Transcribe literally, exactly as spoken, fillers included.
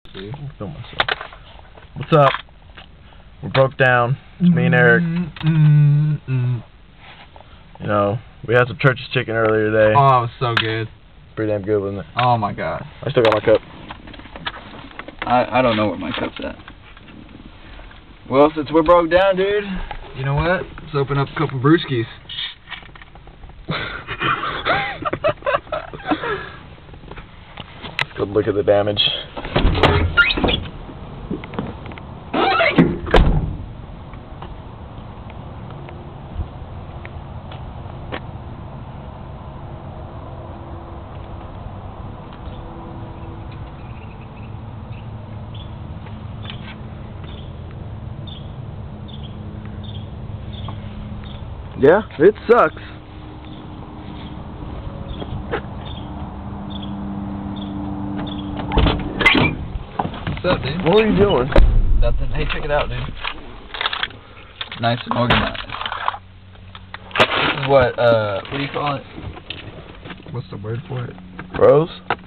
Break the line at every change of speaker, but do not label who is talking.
dude.
I'll film myself. What's up? We're broke down. It's me and Eric.
Mm, mm, mm.
You know, we had some church's chicken earlier today.
Oh, it was so good.
Pretty damn good, wasn't it?
Oh my god.
I still got my cup.
I I don't know where my cup's at. Well, since we're broke down, dude.
You know what? Let's open up a couple bruskis.
Let's go look at the damage. Yeah, it sucks.
What's up, dude?
What are you doing?
Nothing. Hey, check it out, dude. Nice and organized. This is what, uh, what do you call it? What's the word for it?
Bros?